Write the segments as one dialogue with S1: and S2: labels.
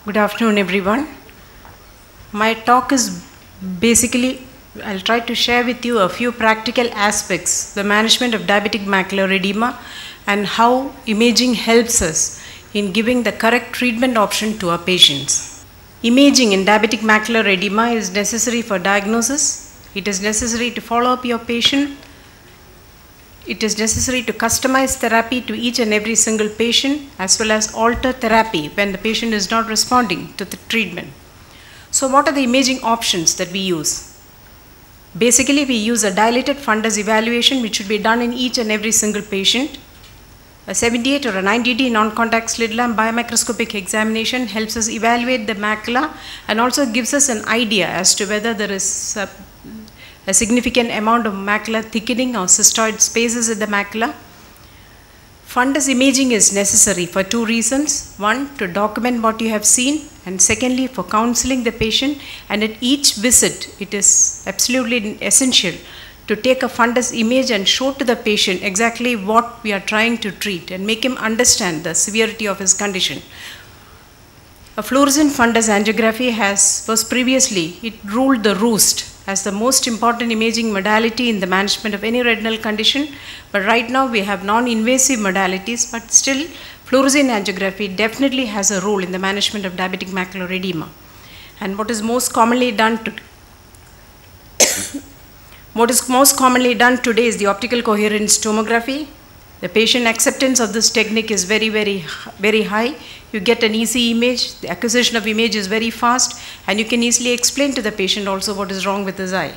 S1: Good afternoon, everyone. My talk is basically, I'll try to share with you a few practical aspects, the management of diabetic macular edema and how imaging helps us in giving the correct treatment option to our patients. Imaging in diabetic macular edema is necessary for diagnosis. It is necessary to follow up your patient. It is necessary to customize therapy to each and every single patient, as well as alter therapy when the patient is not responding to the treatment. So what are the imaging options that we use? Basically, we use a dilated fundus evaluation, which should be done in each and every single patient. A 78 or a 90D non-contact slit lamp biomicroscopic examination helps us evaluate the macula and also gives us an idea as to whether there is a significant amount of macular thickening or cystoid spaces in the macula. Fundus imaging is necessary for two reasons. One, to document what you have seen, and secondly, for counseling the patient. And at each visit, it is absolutely essential to take a fundus image and show to the patient exactly what we are trying to treat and make him understand the severity of his condition. A fluorescent fundus angiography was previously, it ruled the roost as the most important imaging modality in the management of any retinal condition. But right now we have non-invasive modalities, but still fluorescent angiography definitely has a role in the management of diabetic macular edema. And what is most commonly done today is the optical coherence tomography. The patient acceptance of this technique is very, very high. You get an easy image, the acquisition of image is very fast, and you can easily explain to the patient also what is wrong with his eye.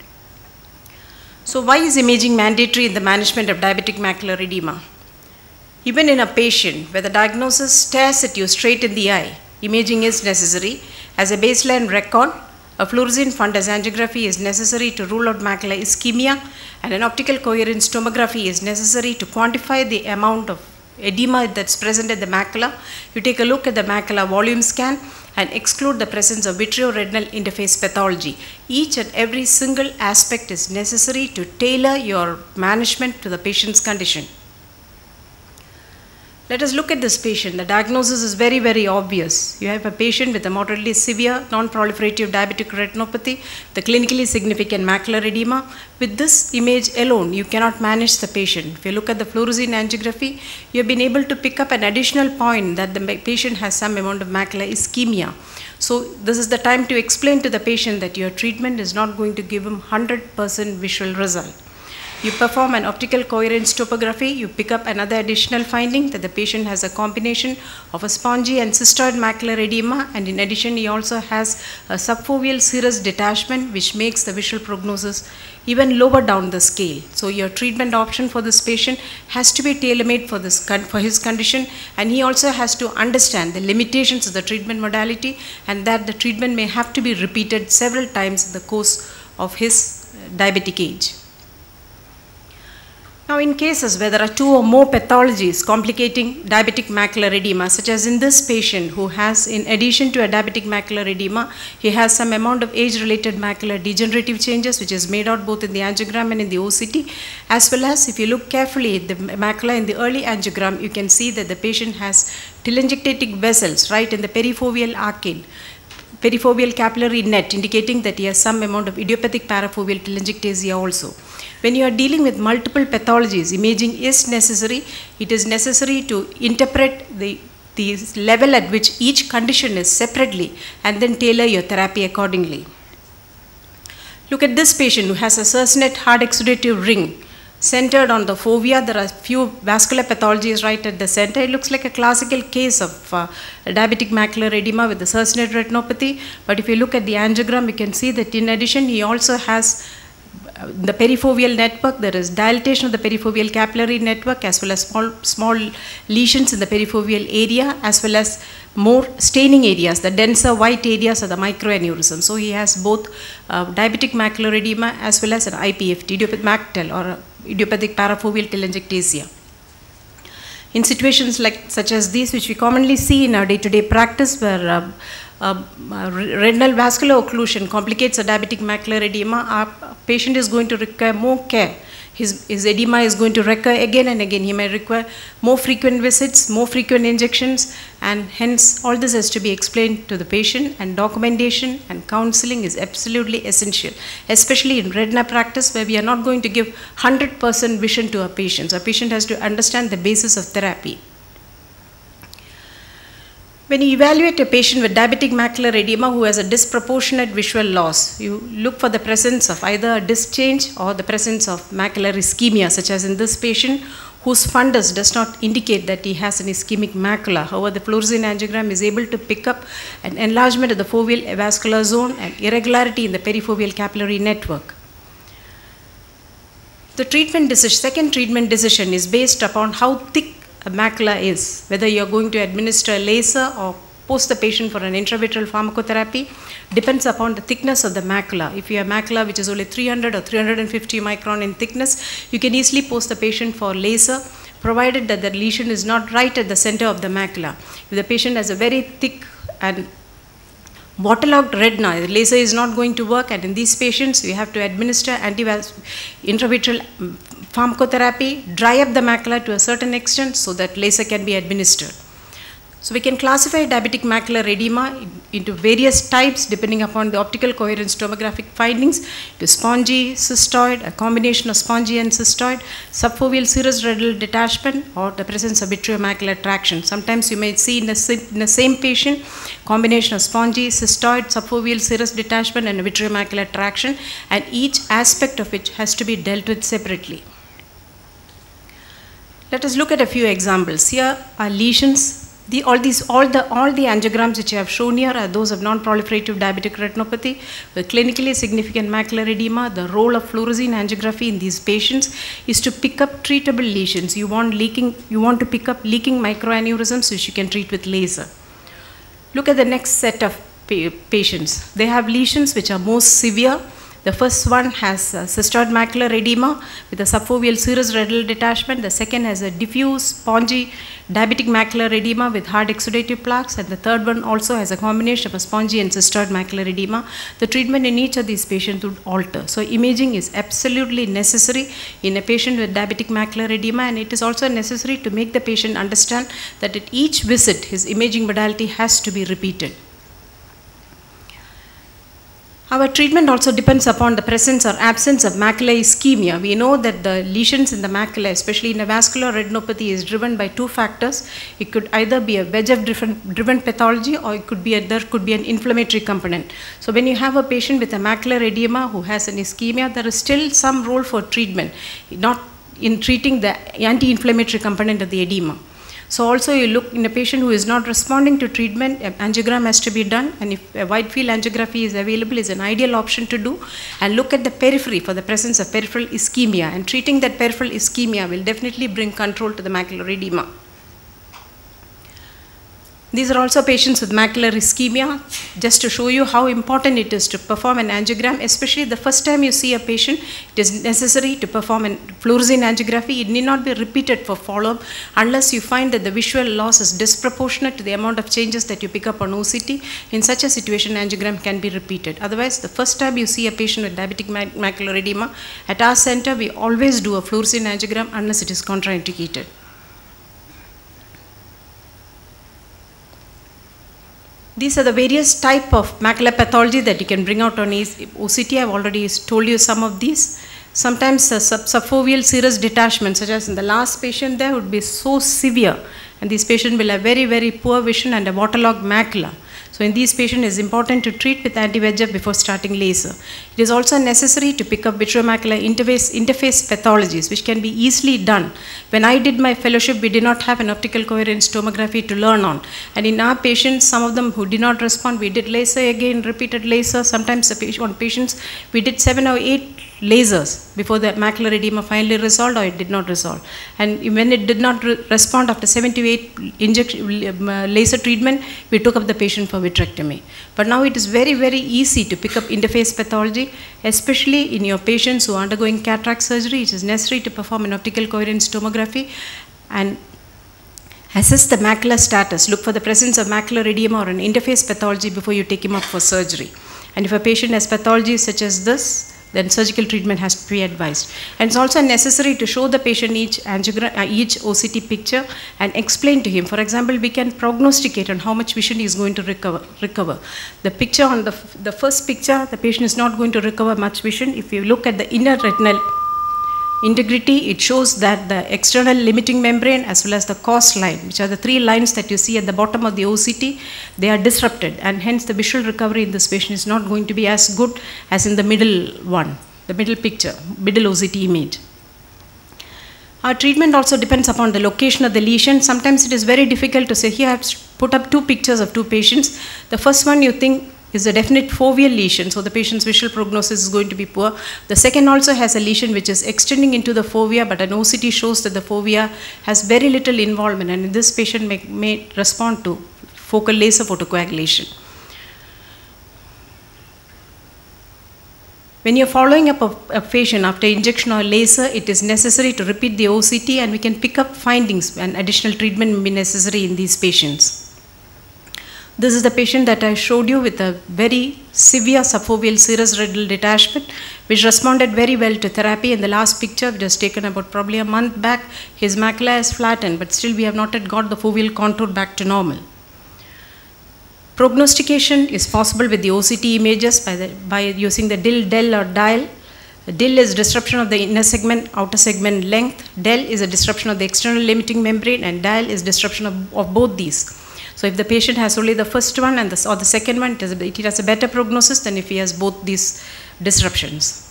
S1: So why is imaging mandatory in the management of diabetic macular edema? Even in a patient where the diagnosis stares at you straight in the eye, imaging is necessary. As a baseline record, a fluorescent fundus angiography is necessary to rule out macular ischemia, and an optical coherence tomography is necessary to quantify the amount of edema that's present in the macula. You take a look at the macula volume scan and exclude the presence of vitreoretinal interface pathology. Each and every single aspect is necessary to tailor your management to the patient's condition. Let us look at this patient. The diagnosis is very, very obvious. You have a patient with a moderately severe non-proliferative diabetic retinopathy, the clinically significant macular edema. With this image alone, you cannot manage the patient. If you look at the fluorescent angiography, you have been able to pick up an additional point that the patient has some amount of macular ischemia. So this is the time to explain to the patient that your treatment is not going to give him 100% visual result. You perform an optical coherence topography, you pick up another additional finding that the patient has a combination of a spongy and cystoid macular edema, and in addition he also has a subfoveal serous detachment, which makes the visual prognosis even lower down the scale. So your treatment option for this patient has to be tailor-made for his condition, and he also has to understand the limitations of the treatment modality and that the treatment may have to be repeated several times in the course of his diabetic age. Now, in cases where there are two or more pathologies complicating diabetic macular edema, such as in this patient who has, in addition to a diabetic macular edema, he has some amount of age-related macular degenerative changes, which is made out both in the angiogram and in the OCT, as well as if you look carefully at the macula in the early angiogram, you can see that the patient has telangiectatic vessels right in the perifoveal arcade, perifoveal capillary net, indicating that he has some amount of idiopathic parafoveal telangiectasia also. When you are dealing with multiple pathologies, imaging is necessary. It is necessary to interpret the level at which each condition is separately and then tailor your therapy accordingly. Look at this patient who has a Sersnet hard exudative ring centered on the fovea. There are few vascular pathologies right at the center. It looks like a classical case of diabetic macular edema with the Sersnet retinopathy. But if you look at the angiogram, you can see that in addition, he also has the perifoveal network. There is dilatation of the perifoveal capillary network, as well as small lesions in the perifoveal area, as well as more staining areas. The denser white areas are the microaneurysm. So he has both diabetic macular edema as well as an IPFT, idiopathic MACTEL, or idiopathic parafoveal telangiectasia. In situations such as these, which we commonly see in our day-to-day practice, where retinal vascular occlusion complicates a diabetic macular edema, our patient is going to require more care his edema is going to recur again and again. He may require more frequent visits, more frequent injections, and hence all this has to be explained to the patient, and documentation and counseling is absolutely essential, especially in retina practice where we are not going to give 100% vision to our patients. Our patient has to understand the basis of therapy. When you evaluate a patient with diabetic macular edema who has a disproportionate visual loss, you look for the presence of either a disc change or the presence of macular ischemia, such as in this patient whose fundus does not indicate that he has an ischemic macula. However, the fluorescein angiogram is able to pick up an enlargement of the foveal avascular zone and irregularity in the perifoveal capillary network. The second treatment decision is based upon how thick a macula is, whether you are going to administer laser or post the patient for an intravitreal pharmacotherapy depends upon the thickness of the macula. If you have macula which is only 300 or 350 micron in thickness, you can easily post the patient for laser, provided that the lesion is not right at the center of the macula. If the patient has a very thick and waterlogged retina, the laser is not going to work, and in these patients you have to administer intravitreal pharmacotherapy, dry up the macula to a certain extent so that laser can be administered. So we can classify diabetic macular edema into various types depending upon the optical coherence tomographic findings, to spongy, cystoid, a combination of spongy and cystoid, subfoveal serous retinal detachment, or the presence of vitreomacular traction. Sometimes you may see in the same patient combination of spongy, cystoid, subfoveal serous detachment and vitreomacular traction, and each aspect of which has to be dealt with separately. Let us look at a few examples. Here are lesions. All the angiograms which I have shown here are those of non-proliferative diabetic retinopathy with clinically significant macular edema. The role of fluorescein angiography in these patients is to pick up treatable lesions. You want to pick up leaking microaneurysms which you can treat with laser. Look at the next set of patients. They have lesions which are most severe. The first one has cystoid macular edema with a subfoveal serous retinal detachment. The second has a diffuse spongy diabetic macular edema with hard exudative plaques, and the third one also has a combination of a spongy and cystoid macular edema. The treatment in each of these patients would alter. So imaging is absolutely necessary in a patient with diabetic macular edema, and it is also necessary to make the patient understand that at each visit his imaging modality has to be repeated. Our treatment also depends upon the presence or absence of macular ischemia. We know that the lesions in the macula, especially in a vascular retinopathy, is driven by two factors. It could either be a VEGF-driven pathology, or it could be there could be an inflammatory component. So when you have a patient with a macular edema who has an ischemia, there is still some role for treatment, not in treating the anti-inflammatory component of the edema. So also you look in a patient who is not responding to treatment, an angiogram has to be done, and if a wide field angiography is available, is an ideal option to do, and look at the periphery for the presence of peripheral ischemia, and treating that peripheral ischemia will definitely bring control to the macular edema. These are also patients with macular ischemia, just to show you how important it is to perform an angiogram, especially the first time you see a patient. It is necessary to perform a fluorescein angiography. It need not be repeated for follow-up unless you find that the visual loss is disproportionate to the amount of changes that you pick up on OCT. In such a situation, angiogram can be repeated. Otherwise, the first time you see a patient with diabetic macular edema, at our center we always do a fluorescein angiogram unless it is contraindicated. These are the various type of macular pathology that you can bring out on OCT. I have already told you some of these. Sometimes subfoveal serous detachment, such as in the last patient there, would be so severe, and this patient will have very, very poor vision and a waterlogged macula. So in these patients, it is important to treat with anti-VEGF before starting laser. It is also necessary to pick up vitreomacular interface pathologies, which can be easily done. When I did my fellowship, we did not have an optical coherence tomography to learn on. And in our patients, some of them who did not respond, we did laser again, repeated laser. Sometimes on patients, we did 7 or 8 lasers before the macular edema finally resolved, or it did not resolve. And when it did not respond after 7 to 8 laser treatment, we took up the patient for vitrectomy. But now it is very, very easy to pick up interface pathology, especially in your patients who are undergoing cataract surgery. It is necessary to perform an optical coherence tomography and assess the macular status. Look for the presence of macular edema or an interface pathology before you take him up for surgery. And if a patient has pathology such as this, then surgical treatment has to be advised. And it's also necessary to show the patient each OCT picture and explain to him. For example, we can prognosticate on how much vision he is going to recover. The picture on the first picture, the patient is not going to recover much vision. If you look at the inner retinal integrity, it shows that the external limiting membrane as well as the cos line, which are the three lines that you see at the bottom of the OCT, they are disrupted, and hence the visual recovery in this patient is not going to be as good as in the middle one, the middle picture, middle OCT image. Our treatment also depends upon the location of the lesion. Sometimes it is very difficult to say. Here I have put up two pictures of two patients. The first one you think is a definite foveal lesion, so the patient's visual prognosis is going to be poor. The second also has a lesion which is extending into the fovea, but an OCT shows that the fovea has very little involvement, and this patient may respond to focal laser photocoagulation. When you're following up a patient after injection or laser, it is necessary to repeat the OCT, and we can pick up findings, and additional treatment may be necessary in these patients. This is the patient that I showed you with a very severe subfoveal serous retinal detachment, which responded very well to therapy. In the last picture, it was taken about probably a month back. His macula is flattened, but still we have not yet got the foveal contour back to normal. Prognostication is possible with the OCT images by using the DIL, DEL or dial. DIL is disruption of the inner segment, outer segment length. DEL is a disruption of the external limiting membrane, and dial is disruption of both these. So if the patient has only the first one or the second one, it has a better prognosis than if he has both these disruptions.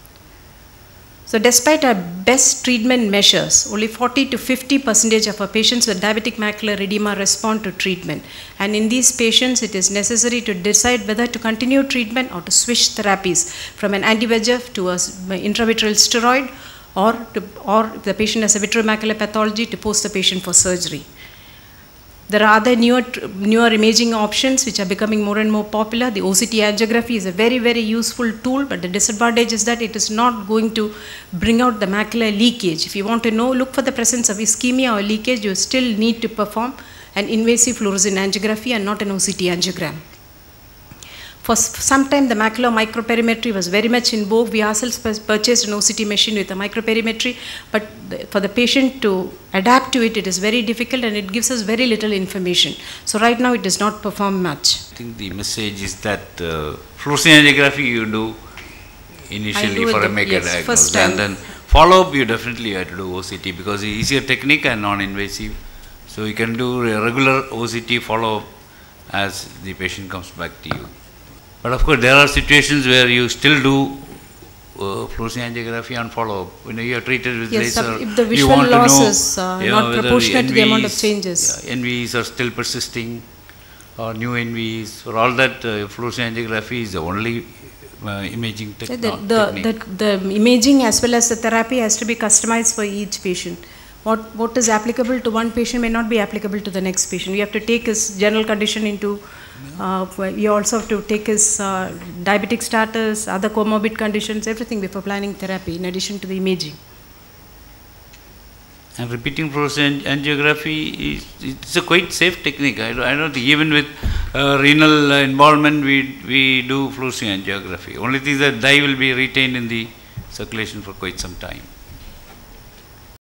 S1: So despite our best treatment measures, only 40 to 50% of our patients with diabetic macular edema respond to treatment. And in these patients, it is necessary to decide whether to continue treatment or to switch therapies from an anti-VEGF to an intravitreal steroid, or if the patient has a vitreomacular pathology, to post the patient for surgery. There are other newer imaging options which are becoming more and more popular. The OCT angiography is a very, very useful tool, but the disadvantage is that it is not going to bring out the macular leakage. If you want to know, look for the presence of ischemia or leakage, you still need to perform an invasive fluorescein angiography and not an OCT angiogram. For some time, the macular microperimetry was very much in vogue. We ourselves purchased an OCT machine with a microperimetry, but for the patient to adapt to it, it is very difficult, and it gives us very little information. So right now, it does not perform much.
S2: I think the message is that fluorescein angiography you do initially for a maker diagnosis, and then follow-up you definitely have to do OCT, because it's easier technique and non-invasive. So you can do a regular OCT follow-up as the patient comes back to you. But of course, there are situations where you still do fluorescein angiography and follow-up. When you are treated with laser,
S1: if the visual loss is not proportionate to the amount of changes.
S2: NVs are still persisting, or new NVs, for all that, fluorescein angiography is the only imaging technique.
S1: The imaging as well as the therapy has to be customized for each patient. What is applicable to one patient may not be applicable to the next patient. We have to take his general condition into, we also have to take his diabetic status, other comorbid conditions, everything before planning therapy in addition to the imaging.
S2: And repeating fluorescein angiography is a quite safe technique. I don't think even with renal involvement we do fluorescein angiography. Only thing is that dye will be retained in the circulation for quite some time.